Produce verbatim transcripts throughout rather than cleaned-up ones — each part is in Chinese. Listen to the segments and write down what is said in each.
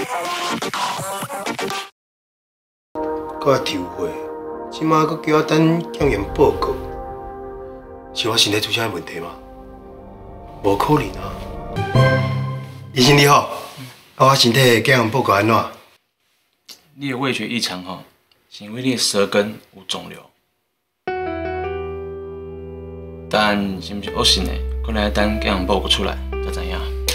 搁啊抽血，即马搁叫我等检验报告，是我身体出啥问题吗？无可能啊！医生你好，啊我身体检验报告安怎？ 你的味觉异常吼，是因为你的舌根有肿瘤。但是毋是恶性的，可能要等检验报告出来才知影。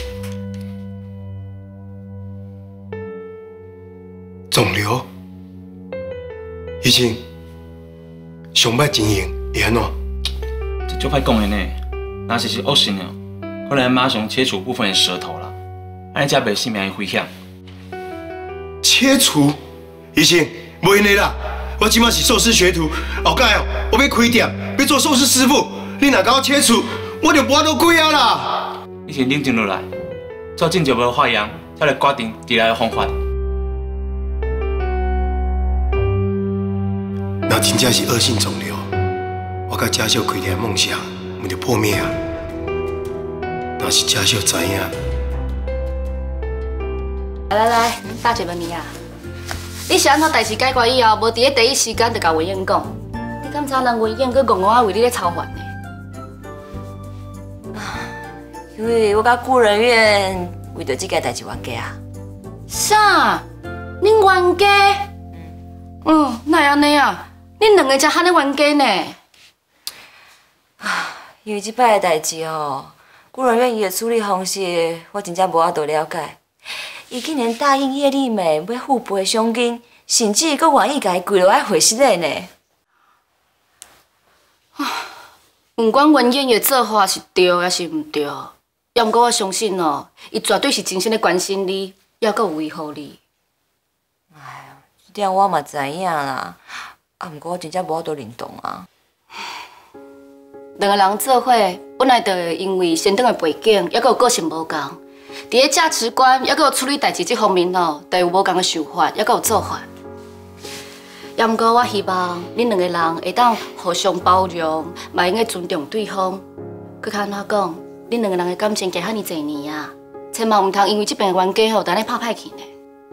肿瘤？医生，上歹情形会安怎？ 这就歹讲的呢，若是是恶性的，可能马上切除部分的舌头啦，安尼才袂性命危险。 切除？医生，无用的啦，我即马是寿司学徒，后盖哦，我要开店，要做寿司师傅。你若甲我切除，我就无法度开啊啦！ 你先冷静落来，照正常无发炎，才来决定治疗的方法。 若真正是恶性肿瘤，我甲家秀开店的梦想，毋就破灭啊！若是家秀知影， 来来来，大姐问你啊，你是安怎代志解决以后，无伫咧第一时间就甲文燕讲？你敢知人文燕佮戆戆啊为你咧操烦呢？ 因为我甲孤人院为着这件代志冤家啊。 啥？恁冤家？嗯，哪会安尼啊？恁两个才喊咧冤家呢？ 啊，因为这摆的代志哦，孤人院伊的处理方式，我真正无法度了解。伊竟然答应叶丽美要付赔偿金，甚至佫愿意甲伊跪落来回失礼呢。 啊，不管文燕的做法是对还是毋对，要毋过我相信哦，伊绝对是真心的关心你，也佫有维护你。 哎呀，这点我嘛知影啦，啊，毋过我真正无法度认同啊。 两个人做伙，本来就会因为先天的背景，也佫有个性无同，伫咧价值观，也佫有处理代志这方面哦，都有无同的想法，也佫有做法。也毋过我希望恁两个人会当互相包容，嘛应该尊重对方。佮较安怎讲，恁两个人的感情隔遐尼侪年啊，千万毋通因为这边的冤家吼，等咧拍歹去呢。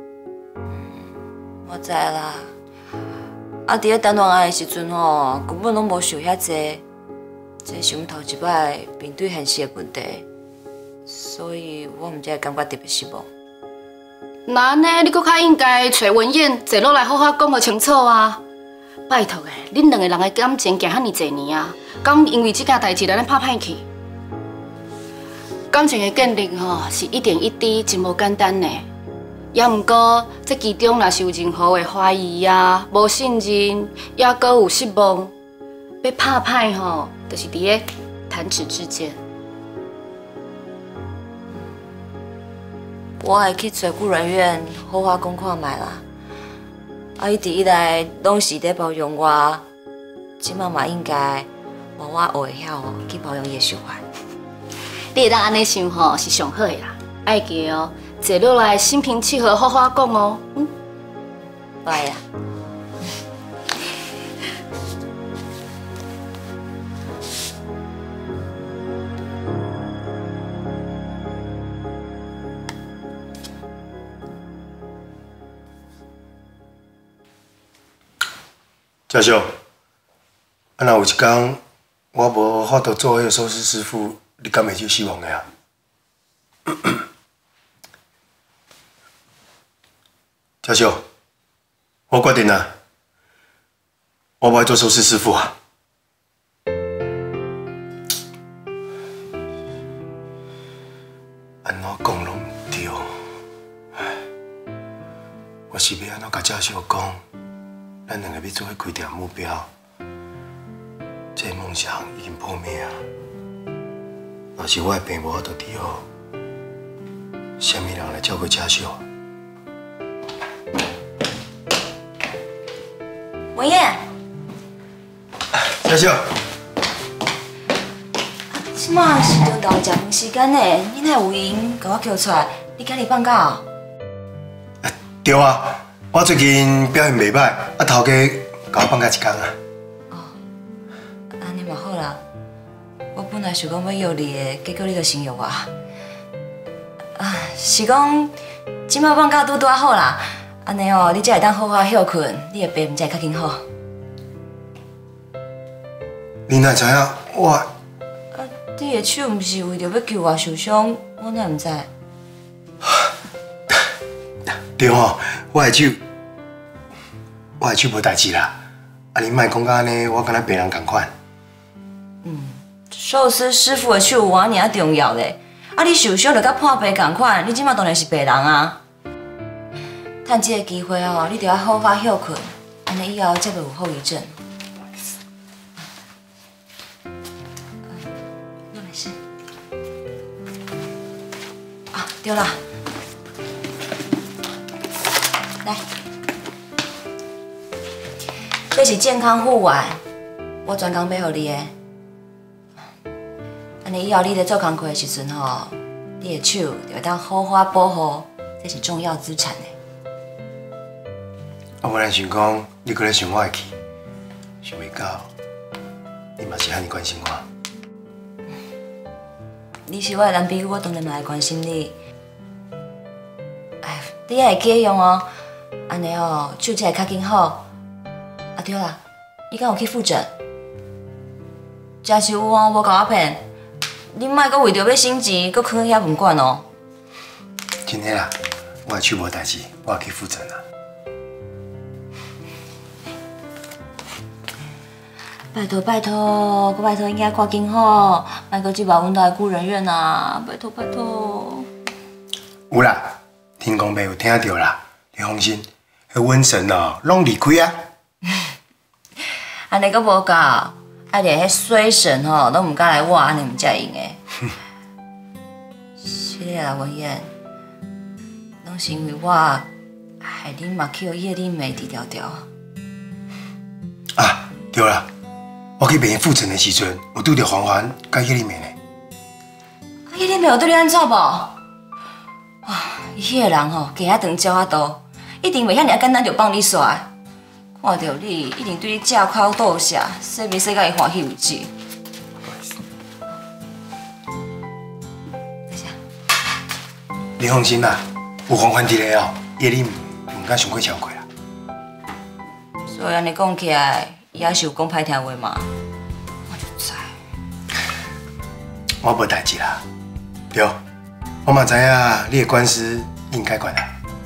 我知啦，啊，伫咧谈恋爱的时阵吼，根本拢无想遐济，这是阮头一摆面对现实的问题，所以我毋才会感觉特别失望。 那安尼，你搁较应该找文燕坐落来好好讲个清楚啊！拜托诶，恁两个人的感情行遐尼侪年啊，敢因为这件代志咱咧拍歹去？感情的建立吼，是一点一滴，真无简单呢。也毋过，这其中若是有任何的怀疑啊、无信任，也搁有失望，要拍歹吼，就是伫咧弹指之间。 我会去找孤人院好好讲看卖啦。啊，伊一直以来拢是在包容我，即马嘛应该换我学会晓哦去包容伊的想法。 你会当安尼想吼，是上好的啦。爱记哦，坐落来心平气和，好好讲哦。嗯， 会啊。 教授，啊，若有一天我无法度做迄个寿司师傅，你敢会去失望的啊？教授，我决定了，我不爱做寿司师傅啊。安怎讲拢唔对，唉，我是要安怎甲教授讲？咱两个要做伙开店目标，这个梦想已经破灭啊！若是我的病无法度治好，啥物人来照顾家秀？ 文燕， 家秀， 即马是中昼食饭时间呢，你哪有闲甲我叫出来？你今日放假哦？ 对啊。我最近表现袂歹，啊头家甲我放假一天啊。 哦，安尼嘛好啦。我本来想讲要约你的，结果你就先约我。啊，是讲即摆放假拄拄啊好啦，安尼哦，你才会当好好休困，你的病才会较紧好。 你哪知影我？ 啊，你的手毋是为着要救我受伤，我哪毋知？ 对吼，我的手，我的手无代志啦。啊，你莫讲到安尼，我敢若病人共款。 嗯，寿司师傅的手有安尼啊重要咧。啊，你受伤就甲破病共款，你即马当然是病人啊。趁这个机会哦，你着要好好休困，安尼以后才袂有后遗症。那没事。啊，对啦。来，这是健康护腕，我专工买互你的。安尼以后你咧做工课的时阵吼，你的手就会当好好保护，这是重要资产的。 我本来想讲，你搁咧想我的气，想袂到，你嘛是遐尼关心我。 你是我的男朋友，我当然嘛会关心你。哎，你也会记用哦。安尼哦，手才会较紧好。啊对啦，你敢有去复诊？假是有哦，无甲我骗。你莫阁为着要省钱，阁囥喺遐门管哦。 真的啦，我的手无代志，我去复诊啦。拜托拜托，阁拜托，应该赶紧好，莫阁去把阮兜的孤人院啊！拜托拜托。有啦，天公伯有听到啦，你放心。 迄瘟神哦，拢离开啊！安尼阁无够，啊连迄水神吼都毋敢来我，安尼毋才用诶。是咧啦，文燕，拢是因为我害恁嘛去互叶丽美治条条。啊，对啦，我去病院复诊的时阵，有拄着环环甲叶丽美呢。啊，叶丽美有对你安怎无？啊，伊迄个人吼，加遐长脚遐大。 一定袂遐尔简单就放你煞，看到你一定对你正口倒下，说袂说甲伊欢喜为止。你放心啦，有黄环伫咧哦，叶你唔敢伤过超过啦。所以安尼讲起来，伊也是有讲歹听话嘛，我就知。我无代志啦，对，我嘛知影你的官司应该管啦。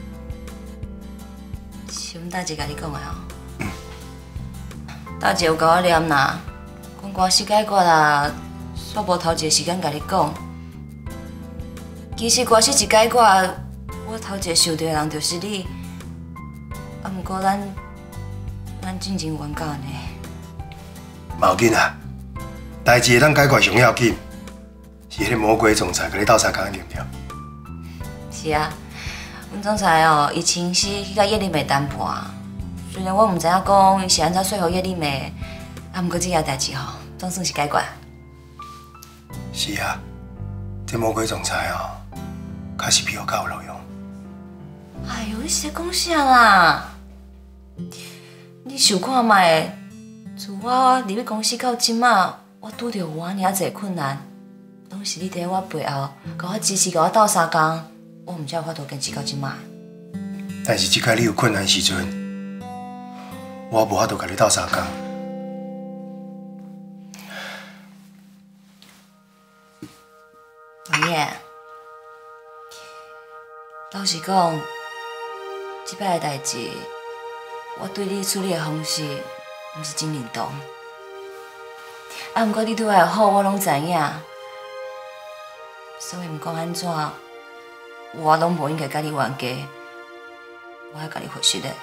是阮大姐甲你讲的哦。嗯。大姐有甲我念啦，讲官司解决啦，煞无头一个时间甲你讲。其实官司一解决，我头一个想到的人就是你。啊，毋过咱咱进前冤家呢。冇要紧啊，代志会当解决上要紧，是迄个魔鬼总裁甲你斗相共对不对？是啊。 阮总裁哦，伊亲自去甲叶丽美谈判，虽然我毋知影讲伊是安怎说服叶丽美，啊，毋过这件代志吼，总算是解决。是啊，这魔鬼总裁哦，确实比我较有路用。哎呦，你是在讲啥啦？你想看卖？自我入去公司到即马，我拄着有安尼啊侪困难，拢是你伫我背后，甲我支持，甲我斗相共。 我毋才有法度坚持到即卖，但是即摆你有困难时阵，我无法度甲你斗相共。文燕，老实讲，即摆的代志，我对你处理的方式毋是真认同。啊，毋过你对我的好，我拢知影，所以毋管安怎。 我拢无应该甲你冤家，我爱甲你回息的。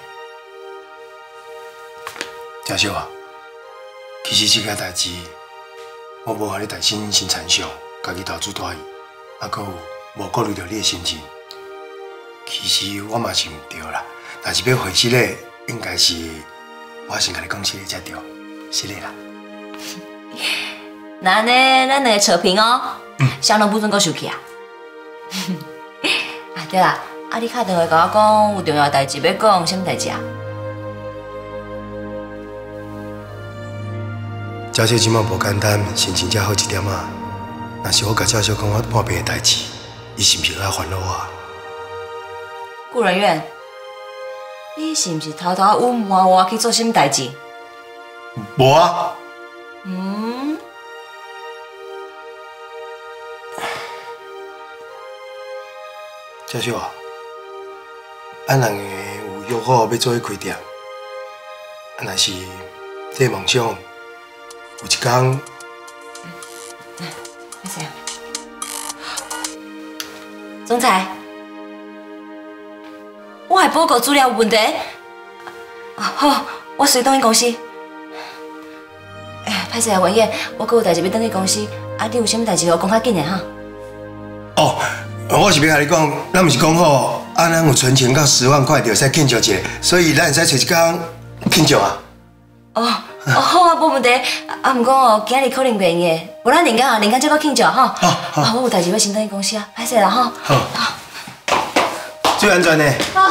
嘉秀啊，其实这件代志，我无互你担心生产上，家己投资大意，啊，搁有无顾虑到你的心情。其实我嘛是毋对啦，但是要回息的，应该是我先甲你讲息的才对，是的啦。那呢，咱两个扯平哦，嗯，谁拢不准搁生气啊？对啦，啊，你打电话甲我讲有重要代志要讲，什么代志啊？小小即马无简单，心情才好一点啊。若是我甲小小讲我破病的代志，伊是毋是爱烦恼我？ 顾人远，你是毋是偷偷隐瞒我去做什么代志？ 无啊。 嗯。 佳秀啊，咱两个有约好要做伙开店，啊，若是这个梦想有一天， 没事啊。总裁，我的报告资料有问题。啊，好，我随倒去公司。哎，歹势啊，文燕，我阁有代志要倒去公司，啊，你有啥物代志，我讲较紧的哈。 哦，我是要甲你讲，咱毋是讲好，啊，咱有存钱到十万块，就使庆祝一下，所以咱会使找一天庆祝啊。 哦，哦好啊，无问题。啊，毋过哦，今日可能袂用的，无咱另间啊，另间再搁庆祝哈。好，好。啊，我有代志要先倒去公司啊，歹势啦哈。 好。好。最安全的。 好。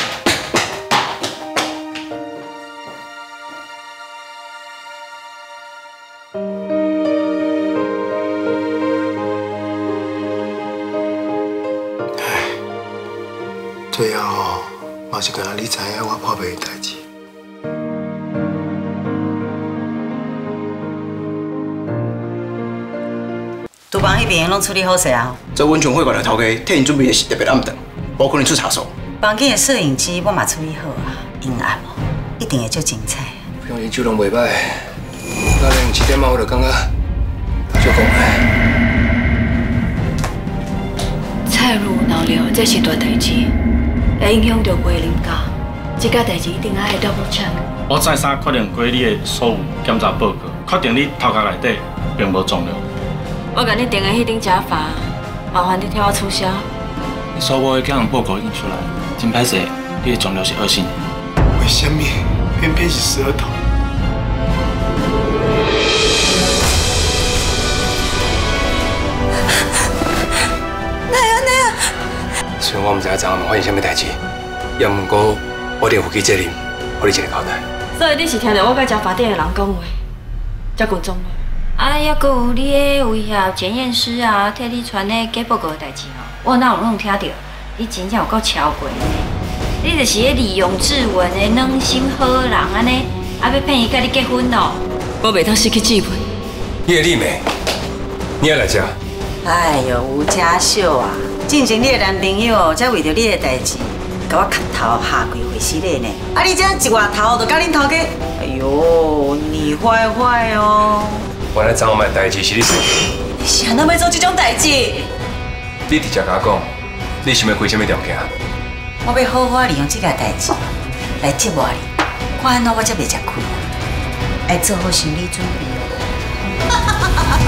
最后，嘛是敢若你知影我破病的代志。 厨房迄边拢处理好势啊？ 做温泉会馆的头家替因准备的是特别暗顿，无可能出差错。 房间的摄影机我嘛处理好啊，阴暗哦，一定会足精彩。 平时酒量袂歹，那连七点半我就感觉足讲诶。 菜入脑瘤，这是大代志，会影响到月龄价。这件代志一定爱 double check。 我再三确认过你的所有检查报告，确定你头壳内底并无肿瘤。 我甲你订的迄顶假发，麻烦你替我取消。 你所有的检验报告印出来，真歹势，你的肿瘤是恶性的。 为什么偏偏是舌头？ 哪会安尼啊？ 虽然我毋知影昨暗发生什么代志，也毋过我一定负起责任，互你一个交代。 所以你是听到我甲假发店的人讲话，才群众吗？ 啊，还阁有你的威胁检验师啊，替你传的假报告的代志哦，我哪有拢听到？你真正有够超过呢！你就是迄利用志文的软心好人安尼，啊要骗伊甲你结婚咯？ 我袂当失去机会。 叶丽美，你也来这？ 哎呦，吴家秀啊，进前你的男朋友才为着你的代志，甲我磕头下跪会死你呢！啊，你这一外头就甲恁头家，哎呦，你坏坏哦！ 原来昨晚的代志是你做的。 你是安怎要做这种代志？ 你直接甲我讲，你想要开什么条件？ 我要好好利用这件代志来折磨你，看安怎我才袂吃亏。爱做好心理准备。